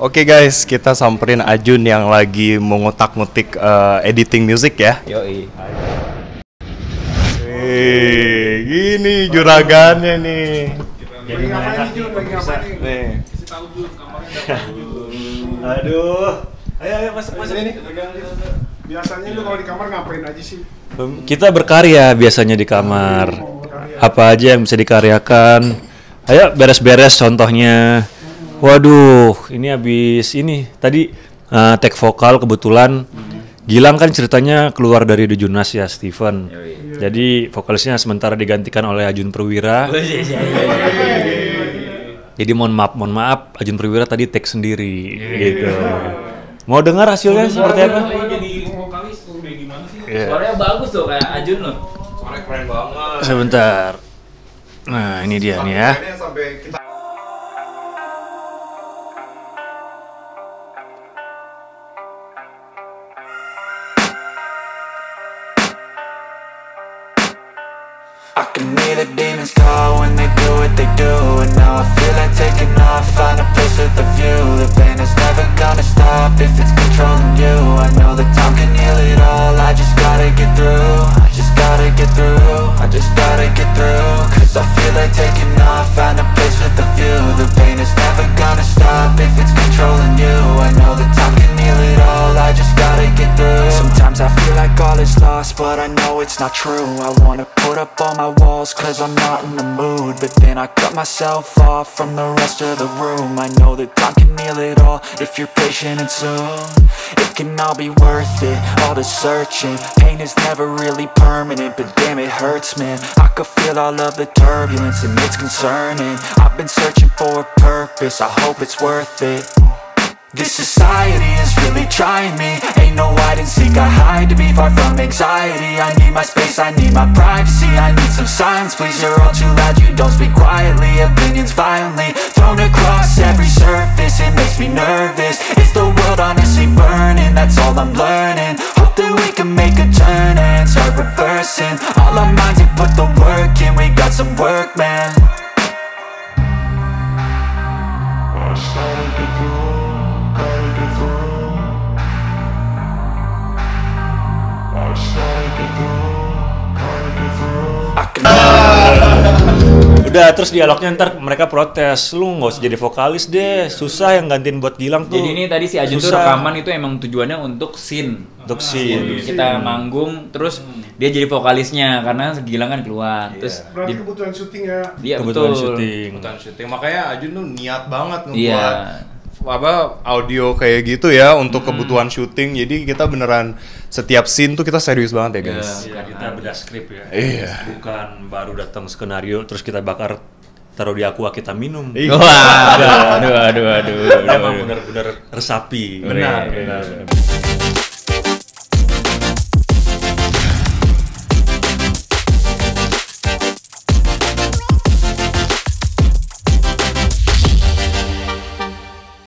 Oke guys, kita samperin Ajun yang lagi mengutak-ngutik editing musik ya. Yoi. Gini juragannya nih. Jadi ngapain nih Jun? Lagi ngapain nih? Kasih tahu Jun, kamarnya Aduh. Ayo masuk ini. Biasanya lu kalau di kamar ngapain aja sih? Kita berkarya biasanya di kamar. Apa aja yang bisa dikaryakan. Ayo beres-beres contohnya. Waduh, ini habis ini tadi take vokal kebetulan. Gilang kan ceritanya keluar dari The Junas ya, Steven. Jadi vokalisnya sementara digantikan oleh Ajun Perwira. Jadi mohon maaf, Ajun Perwira tadi take sendiri gitu. Mau dengar hasilnya seperti apa? Jadi vokalis kayak gimana sih? Suaranya bagus tuh kayak Ajun loh. Suaranya keren banget. Sebentar. Nah, ini dia nih ya. Sampai kita I can hear the demons call when they do what they do. And now I feel like taking off, find a place with a view. The pain is never gonna stop if it's controlling you. I know that time can heal it all, I just gotta get through. I just gotta get through, I just gotta get through. Cause I feel like taking off, find a place with a view. The pain is never gonna stop if it's controlling you. I know that time can heal it all, I just gotta get through. Sometimes I feel like all is lost, but I know it's not true. I wanna put up all my walls cause I'm not in the mood. But then I cut myself off from the rest of the room. I know that time can heal it all if you're patient and soon. It can all be worth it, all the searching. Pain is never really permanent, but damn it hurts man. I could feel all of the turbulence and it's concerning. I've been searching for a purpose, I hope it's worth it. This society is really trying me. Ain't no hide and seek, I hide to be far from anxiety. I need my space, I need my privacy. I need some silence, please, you're all too loud. You don't speak quietly, opinions violently thrown across every surface. It makes me nervous. Is the world honestly burning? That's all I'm learning. Hope that we can make a turn and start reversing all our minds and put the work in. We got some work, man. Udah terus dialognya ntar mereka protes, lu nggak usah jadi vokalis deh, susah yang gantiin buat Gilang tuh. Jadi ini tadi si Ajun tuh susah. rekaman itu emang tujuannya untuk scene. Untuk scene. Kita manggung terus dia jadi vokalisnya karena Gilang kan keluar. Terus Berarti kebutuhan syuting ya. dia Kebetulan betul. syuting. ikutan syuting. Makanya Ajun tuh niat banget ngebuat Iya. apa audio kayak gitu ya untuk kebutuhan syuting. Jadi kita beneran setiap scene tuh kita serius banget ya guys. Iya, kita bedah skrip ya. Iya. Bukan baru datang skenario terus kita bakar taruh di aqua kita minum. Iya. Wah, aduh. Emang bener-bener resapi. Benar.